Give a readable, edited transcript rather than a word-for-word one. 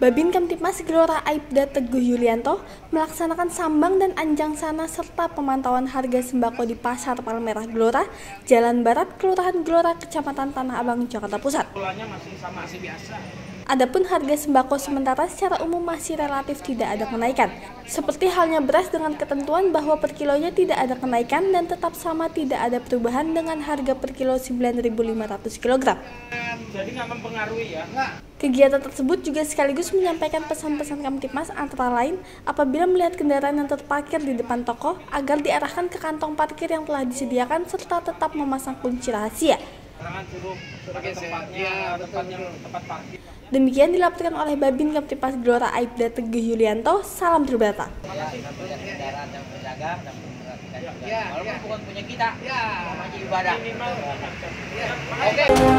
Babin Kamtipmas Gelora Aibda Teguh Yulianto melaksanakan sambang dan anjang sana serta pemantauan harga sembako di Pasar Palmerah Gelora, Jalan Barat, Kelurahan Gelora, Kecamatan Tanah Abang, Jakarta Pusat. Adapun harga sembako sementara secara umum masih relatif tidak ada kenaikan. Seperti halnya beras dengan ketentuan bahwa per kilonya tidak ada kenaikan dan tetap sama, tidak ada perubahan dengan harga per kilo 9.500 kg. Jadi nggak mempengaruhi ya? Kegiatan tersebut juga sekaligus menyampaikan pesan-pesan Kamtipmas antara lain apabila melihat kendaraan yang terparkir di depan toko agar diarahkan ke kantong parkir yang telah disediakan serta tetap memasang kunci rahasia. Demikian dilaporkan oleh Babin Kamtipmas Gelora Aibda Teguh Yulianto. Salam Tribata. Walaupun bukan punya kita, namanya ibadah. Oke.